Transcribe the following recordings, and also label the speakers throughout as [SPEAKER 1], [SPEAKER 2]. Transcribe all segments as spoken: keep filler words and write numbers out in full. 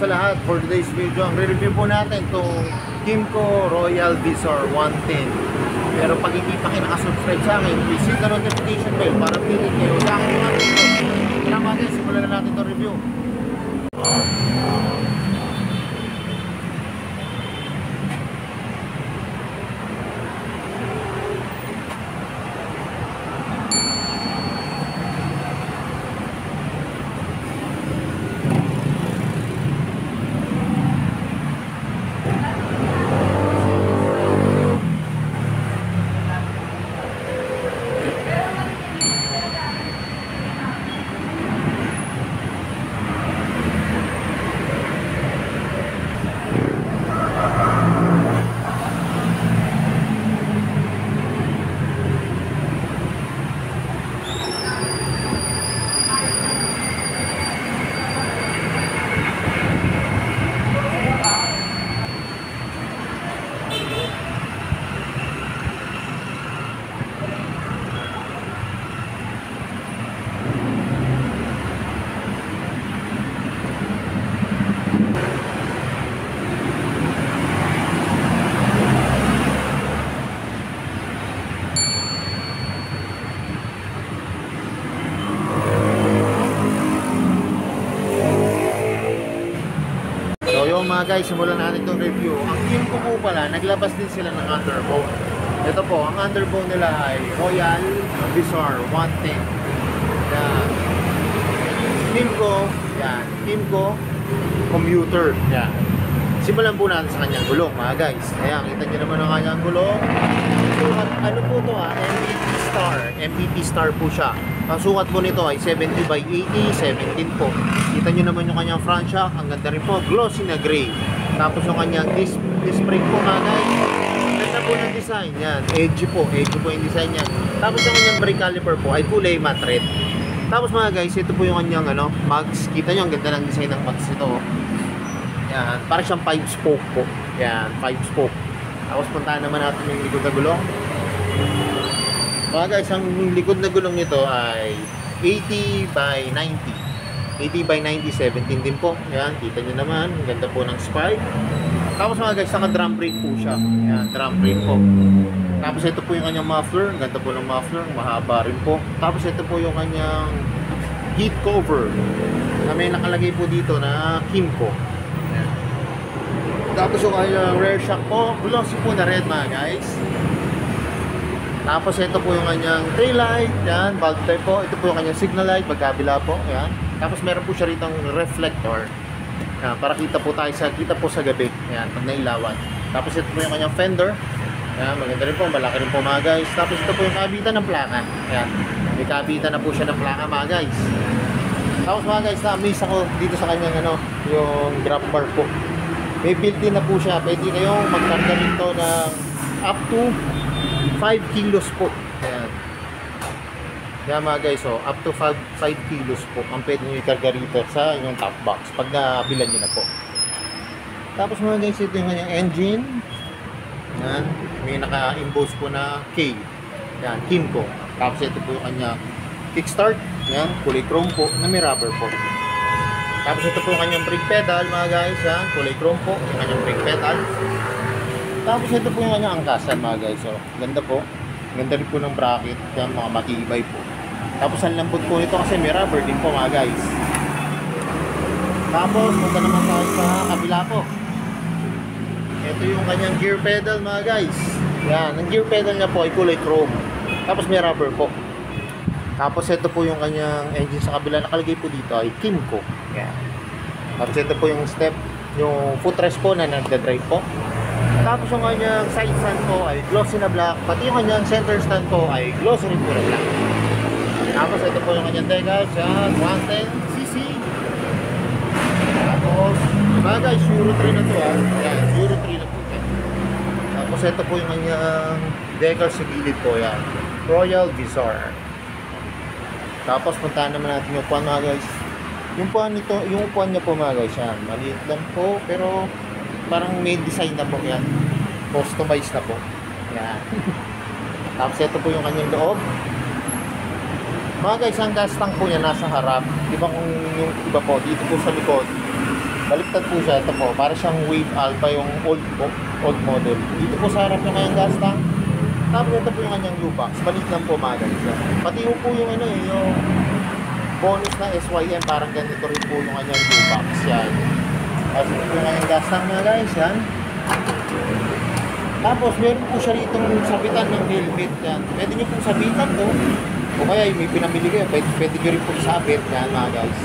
[SPEAKER 1] sa lahat, for today's video, ang re-review po natin itong Kymco Royal Visor one ten. Pero pag hindi pa kayo nakasubscribe sa akin, please hit the notification bell para pilit kayo sa akin mga video. Kaya mga guys, simulan na natin itong review. Mga guys, simulan natin itong review. Ang Kymco po pala, naglabas din sila ng underbone. Ito po, ang underbone nila ay Royal Visor one ten. Yan. Kymco, yan. Kymco Commuter. Yan. Simulan po natin sa kanyang gulong, mga guys. Ayan, kita nyo naman ang kanyang gulong. Sukat, ano po ito ah? M V P Star. M V P Star po siya. Ang sukat po nito ay seventy by eighty, seventeen po. Kita nyo naman yung kanyang front shock. Ang ganda rin po, glossy na gray. Tapos yung kanyang disc, disc brake po mga guys. Ganda po ng design. Yan, edgy po. Edgy po yung design niya. Tapos yung kanyang brake caliper po ay kulay matte red. Tapos mga guys, ito po yung kanyang ano, mags. Kita nyo ang ganda ng design ng mags ito. Yan, parang siyang five spoke po. Yan, five spoke. Tapos puntahan naman natin yung likod na gulong. Mga guys, ang likod na gulong nito ay eighty by ninety. eighty by ninety, seventeen din po. Yan, kita nyo naman. Ganda po ng spike. Tapos mga guys, naka drum brake po siya. Yan, drum brake po. Tapos ito po yung kanyang muffler. Ganda po ng muffler. Mahaba rin po. Tapos ito po yung kanyang heat cover na may nakalagay po dito na Kymco. Yan. Tapos yung kanyang rear shock po, glossy po na red mga guys. Tapos ito po yung kanyang tail light. Yan, bulb type po. Ito po yung kanyang signal light. Magkabila po. Yan. Tapos meron po siya rito ng reflector. Yan, para kita po tayo sa, kita po sa gabi. Yan, pag nailawan. Tapos ito po yung kanyang fender. Yan, maganda rin po. Malaki rin po mga guys. Tapos ito po yung kabitan ng plaka. Yan. May kabitan na po siya ng plaka mga guys. Tapos mga guys, na-amaze ako dito sa kanyang ano, yung grab bar po. May built-in na po siya. Pwede kayong magkarga nito ng up to five kilos po. Ayan. Yan mga guys, so, up to five kilos po ang pwede nyo ikarga rito sa inyong top box pag nabilan nyo na po. Tapos mga guys, ito yung kanyang engine. Yan. May naka-emboss po na K. Yan, Kymco. Tapos ito po yung kanyang kickstart. Yan, kulay chrome po na may rubber po. Tapos ito po yung kanyang brake pedal mga guys. Yan, kulay chrome po yung kanyang brake pedal. Tapos ito po yung kanyang angkasan mga guys. So, ganda po. Ganda rin po ng bracket. Yan, mga matibay po. Tapos ang lambot po nito kasi may rubber din po mga guys. Tapos, punta naman tayo sa kabila po. Ito yung kanyang gear pedal mga guys. Yan, ang gear pedal niya po ay kulay chrome. Tapos may rubber po. Tapos ito po yung kanyang engine sa kabila. Nakalagay po dito ay Kymco. Yan. Tapos ito po yung step, yung footrest po na nagda-drive po. Tapos yung kanyang side stand po ay glossy na black. Pati yung kanyang center stand po ay glossy rin po na black. Tapos ito po yung kanyang decals. Yan, one ten c c. Tapos, mga guys, Euro three na to ah. Yan, Euro three na po. Tapos ito po yung kanyang decals sa gilid po. Yan, Royal Visor. Tapos puntahan naman natin yung upuan mga guys. Yung upuan nito, yung upuan niya po mga guys. Yan, maliit lang po pero parang may design na po yan. Customized na po. Yan. Tapos ito po yung kanyang loob. Mga guys, ang gas tank po niya nasa harap. Di ba kung yung iba po, dito po sa likod, Baliktad po siya. Ito po, para siyang Wave Alpha yung old po, old model. Dito po sa harap yung kanyang gas tank. Tapos ito po yung kanyang U-Box. Balik lang po mga guys. Pati po yung ano eh, yung bonus na S Y M, parang ganito rin po yung kanyang U-Box. Yan. Tapos ito po yung kanyang gas tank mga guys. Yan. Tapos meron po siya rito sabitan ng helmet. Yan. Pwede nyo pong sabitan to. O kaya may pinamili kayo, pwede, pwede nyo rin pong sabit. Yan mga guys.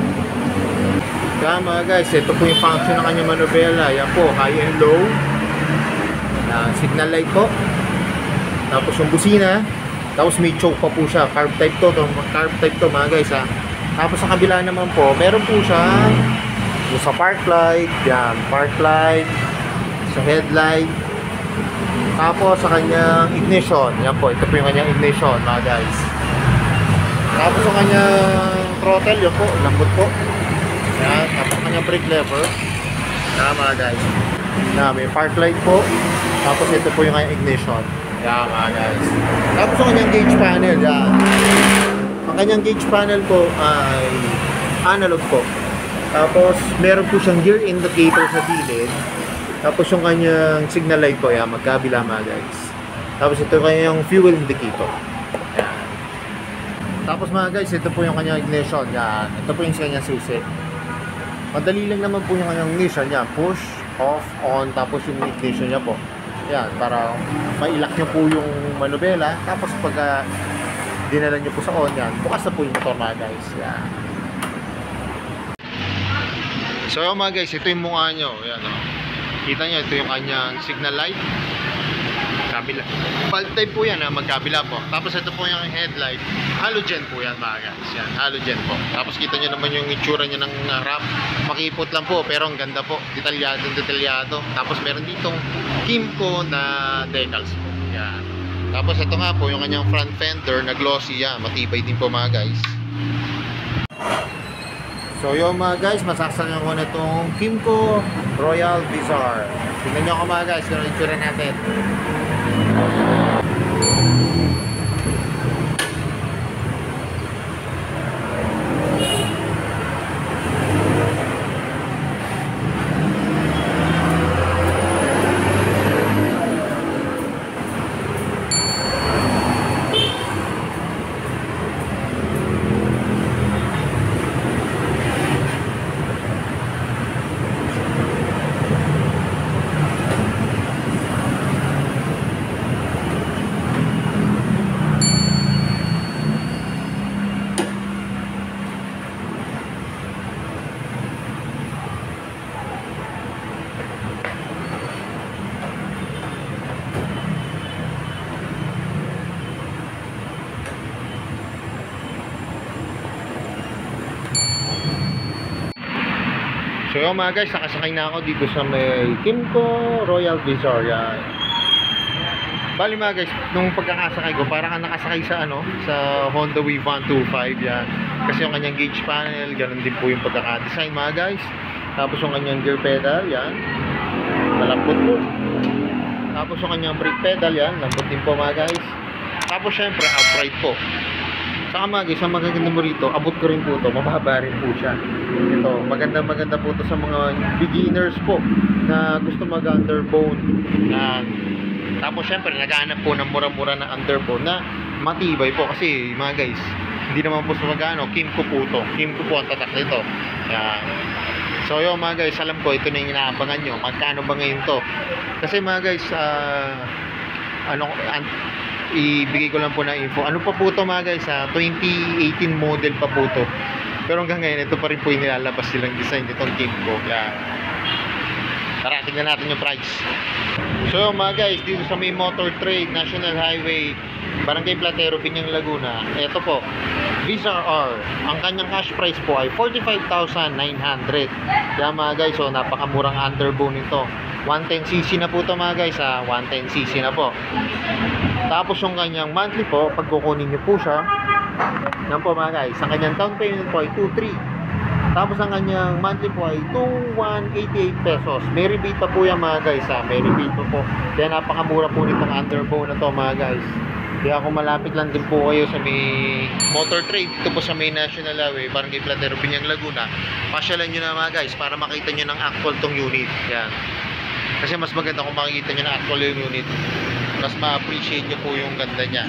[SPEAKER 1] Kaya mga guys, ito po yung function ng kanyang manubela. Yan po, high and low. Yan, signal light po. Tapos yung busina. Tapos may choke pa po siya. Carb type to. to carb type to mga guys ha. Tapos sa kabila naman po, meron po siya yung sa park light. Yan, park light. Sa headlight. Tapos sa kanyang ignition. Yan po, ito po yung kanyang ignition mga guys. Tapos sa kanyang throttle, yun po, lambot po. Yan, tapos sa kanyang brake lever. Yan mga guys. Yan, may park light po. Tapos ito po yung kanyang ignition. Yan mga guys. Tapos ang kanyang gauge panel. Yan. Ang kanyang gauge panel po ay analog po. Tapos meron po siyang gear indicator sa gilid. Tapos yung kanyang signal light po. Yan, magkabila mga guys. Tapos ito yung kanyang fuel indicator. Yan. Tapos mga guys, ito po yung kanyang ignition. Yan. Ito po yung kanyang susi. Madali lang naman po yung kanyang ignition. Yan. Push, off, on. Tapos yung ignition niya po. Yan, para mailak nyo po yung manubela. Tapos pag uh, dinala nyo po sa on, yan, bukas na po yung motor mga guys. Yan. So yung mga guys, ito yung mukha nyo. Yan, oh. Kita nyo, ito yung kanyang signal light. Kabila. Bulb type po yan, ha? Magkabila po. Tapos ito po yung headlight. Halogen po yan mga guys. Yan, halogen po. Tapos kita nyo naman yung itsura nyo ng uh, wrap. Makipot lang po, pero ang ganda po. Detalyado, detalyado. Tapos meron ditong Kimco na decals po. Yan. Tapos ito nga po, yung kanyang front fender na glossy. Yan, matibay din po mga guys. So yung mga guys, masaksalan ko na itong Kimco Royal Bizarre. Tingnan nyo ako mga guys, yung itsura natin. So yung mga guys, nakasakay na ako dito sa may Kimco Royal Bizarre. Yan. Bali mga guys, nung pagkakasakay ko, parang nakasakay sa ano, sa Honda Wave one twenty-five yan. Kasi yung kanyang gauge panel, ganun din po yung pagkakadesign mga guys. Tapos yung kanyang gear pedal, yan. Malambot po. Tapos yung kanyang brake pedal, yan. Lambot din po mga guys. Tapos syempre, upright po. Saka mga guys, ang magaganda mo rito, abot ko rin po ito, mababa rin po siya. Ito, maganda maganda po ito sa mga beginners po na gusto mag-underbone. Yan. Tapos syempre, naghahanap po ng mura-mura na underbone na matibay po. Kasi mga guys, hindi naman po sa magano, Kimco po ito. Kimco po ang tatak nito. Yan. So yun mga guys, alam ko, ito na yung inaabangan nyo. Magkano ba ngayon to? Kasi mga guys, uh, ano, an ibigay ko lang po na info. Ano pa po ito mga guys, ha? twenty eighteen model pa po ito. Pero hanggang ngayon, ito pa rin po yung nilalabas silang design nitong Kimco. Yan. Tara, tignan natin yung price. So mga guys, dito sa may Motor Trade National Highway, Barangay Platero, Binyang, Laguna, ito po, Bizarre R. Ang kanyang cash price po ay forty-five thousand nine hundred. Kaya mga guys, so napakamurang underbone nito. one ten c c na po ito mga guys, ha? one ten c c na po. Tapos yung kanyang monthly po, pag kukunin nyo po siya, yan po mga guys, ang kanyang down payment po ay two three. Tapos ang kanyang monthly po ay two one eighty-eight pesos. May rebate pa po yan mga guys, ha? May rebate pa po. Kaya napakamura po nitong underbone na to mga guys. Kaya kung malapit lang din po kayo sa may motor trade, dito po sa may National Highway, Barangay Platero, Binyang, Laguna, pasyalan nyo na mga guys para makita nyo ng actual tong unit. Yan. Kasi mas maganda kung makikita nyo ng actual yung unit. Mas ma-appreciate nyo po yung ganda niya.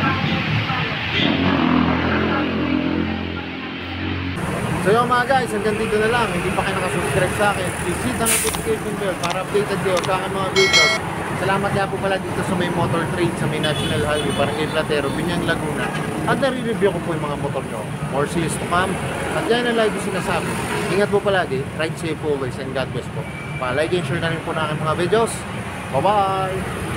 [SPEAKER 1] So yung mga guys, hanggang dito na lang. Hindi pa kayo nakasubscribe sa akin, please hit ang notification bell para updated kayo sa aking mga videos. Salamat nga po pala dito sa may motor trade sa may National Highway, Barangay Platero, Binyang, Laguna. At nare-review ko po yung mga motor nyo. More sales to come. At yan ang lagi sinasabi. Ingat po palagi, ride safe always, and God bless po. Pa-like and share na rin po na aking mga videos. Bye-bye!